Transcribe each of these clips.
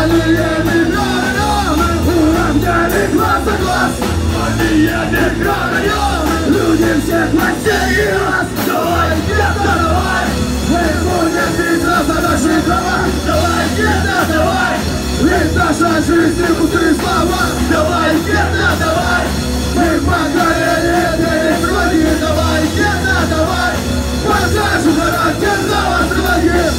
уравняли глаз за глаз. Люди всех мастей и рас. Давай, где-то давай. Мы будем биться за наши права. Давай, где-то давай. Ведь наша жизнь и пустые слова. Давай, где-то давай. Мы поколение перестроги. Давай, где-то давай. Покажем характер новостроги.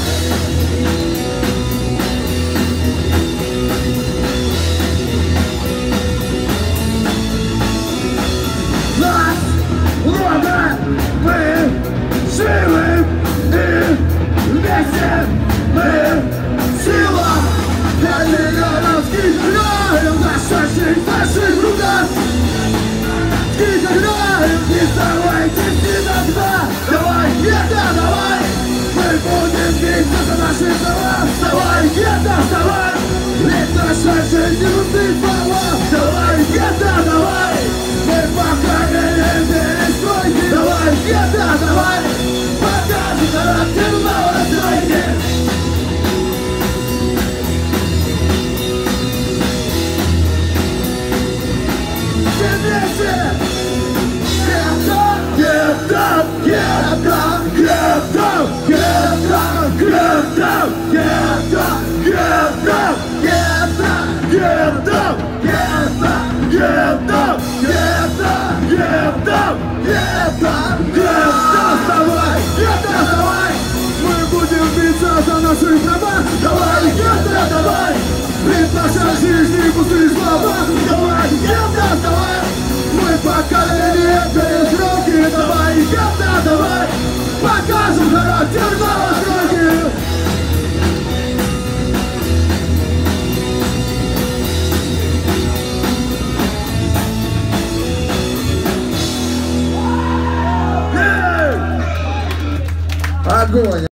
Нас много, мы живы и вместе мы сила. Для миллионов играем, наша жизнь в наших руках. Играем, не сдавайтесь никогда. Давай, где-то давай. Мы будем биться за наши права. Давай, где-то давай. Ведь наша жизнь в пустых словах. Давай, где-то давай. Мы поколение перестройки. Давай, где-то давай. Покажем характер новостройки. Все вместе. Get up, get up, get up, get up, get up, get up, get up, get up, get up, get up, get up, get up, get up, get up, get up, get up, давай, get-то давай. Мы будем биться за наши права. Давай, get-то давай. Ведь наша жизнь и пустые слова. Давай, get-то давай. Мы поколение перестройки. Давай, get-то давай. Покажем характер новостройки. Огонь!